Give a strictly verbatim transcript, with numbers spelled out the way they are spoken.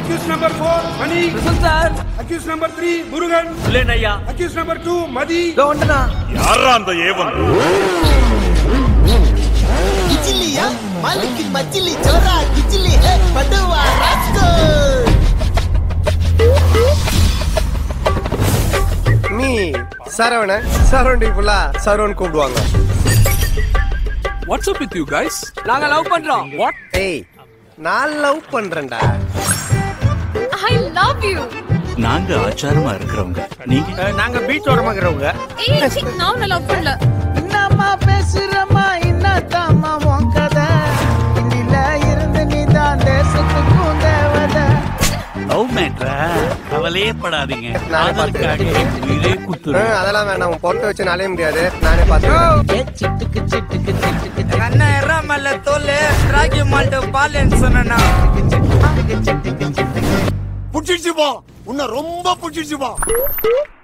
Accused number four, Mani. Present sir. Accused number three, Murugan. Present ஐயா. Accused number two, Madi. தோண்டனா. யாரா அந்த ஏவன்? கிச்சிலியா மாலிக் மச்சிலி சோரா கிச்சிலி ஹே படுவா ராஸ்கோ. நீ சரவண சரவணி புல்லா சரவண் கூப்பிடுவாங்க. What's up with you guys? நாங்க லவ் பண்றோம். What? ஏய் நான் லவ் பண்றேன்டா. I love you. நாங்க ஆச்சாரமா இருக்கிறவங்க. நீங்க நாங்க பீச் ஓரமா இருக்கறவங்க. ஏய் சி நான் லவ் பண்ணல. என்னம்மா பேசுறமா என்னதாம்மா உன் கதை இன்னில இருந்து நீ தான் தேசத்துக்கு தேவதை. லவ் மேட்ரா கவலையே படாதீங்க. நானே பாத்துக்கிறேன். உயிரே குத்துறேன். அதெல்லாம் வேணாம். உன் பொறுத்த வச்சு நாளே முடியாது. நானே பாத்துக்கிறேன். சிட்டுக்கு சிட்டுக்கு சிட்டுக்கு கண்ண எறாமல தோலே ராகி மால்ட் பாலன் சொன்னனா. சிட்டுக்கு சிட்டுக்கு சிட்டுக்கு புடிச்சிச்சு போ. உன்னை ரொம்ப புடிச்சிச்சு போ.